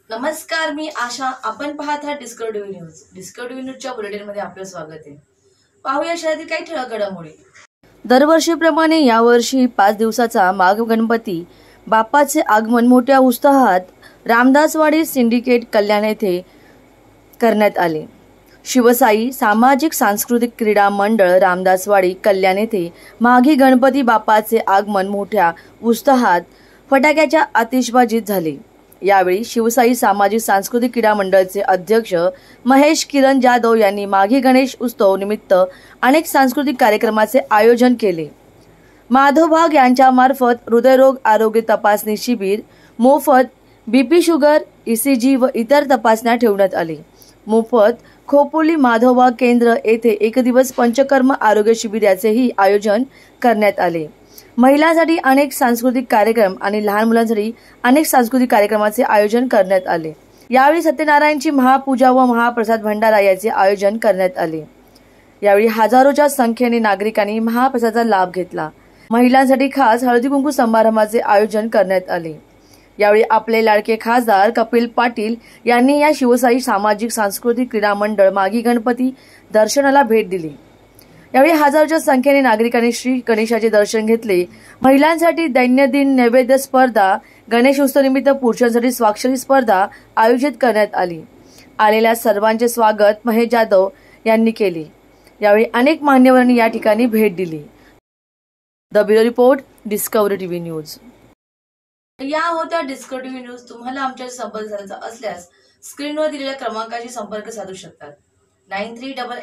नमस्कार, मी आशा. आपण पाहत आहात डिस्कव्हरी न्यूज. डिस्कव्हरी न्यूजच्या बुलेटिनमध्ये आपलं स्वागत आहे. पाहूया शहरातील काही ठळक घडामोडी. दरवर्षीप्रमाणे यावर्षी 5 दिवसाचा माघ गणपती बाप्पाचे आगमन मोठ्या उत्साहात रामदासवाडी सिंडिकेट कल्याण येथे करण्यात आले. शिवसाई सामाजिक सांस्कृतिक क्रीडा मंडळ रामदासवाडी कल्याण येथे माघी गणपती बाप्पाचे आगमन मोठ्या उत्साहात फटाक्याच्या आतिषबाजीत झाले. यावेळी शिवसाई सामाजिक सांस्कृतिक क्रीडा मंडळाचे अध्यक्ष महेश किरण जाधव यांनी माघी गणेश उत्सव निमित्त अनेक सांस्कृतिक कार्यक्रमाचे आयोजन केले. माधवभाग यांच्यामार्फत हृदयरोग आरोग्य तपासणी शिबिर, मोफत बीपी शुगर, ECG व इतर तपासण्या ठेवण्यात आली. मोफत खोपोली माधवभाग केंद्र येथे एक दिवस पंचकर्म आरोग्य शिबिर याचेही आयोजन करण्यात आले. महिलांसाठी अनेक सांस्कृतिक कार्यक्रम आणि लहान मुलांसाठी अनेक सांस्कृतिक कार्यक्रमाचे आयोजन करण्यात आले. यावेळी सत्यनारायणची महापूजा व महाप्रसाद भंडारा याचे आयोजन करण्यात आले. यावेळी हजारोच्या संख्येने नागरिकांनी महाप्रसादाचा लाभ घेतला. महिलांसाठी खास हळदी कुंकू समारंभाचे आयोजन करण्यात आले. यावेळी आपले लाडके खासदार कपिल पाटील यांनी या शिवसाई सामाजिक सांस्कृतिक क्रीडा मंडळ माघी गणपती दर्शनाला भेट दिली. यावेळी हजारोच्या संख्येने नागरिकांनी श्री गणेशाचे दर्शन घेतले. महिलांसाठी दैनंदिन नैवेद्य स्पर्धा, गणेशोत्सवानिमित्त पुरुषांसाठी स्वाक्षरी स्पर्धा आयोजित करण्यात आली. आलेल्या सर्वांचे स्वागत महेश जाधव यांनी केले. यावेळी अनेक मान्यवरांनी या ठिकाणी भेट दिली. The bureau report, discovery TV news. या होत्या डिस्कव्हरी टीव्ही न्यूज. तुम्हाला आमच्याशी संपर्क साधायचा असल्यास स्क्रीनवर दिलेल्या क्रमांकाशी संपर्क साधू शकतात.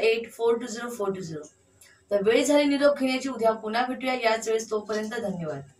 9388420420. तर वेळ झाली निरोप घेण्याची. उद्या पुन्हा भेटूया याच वेळेस. तोपर्यंत धन्यवाद.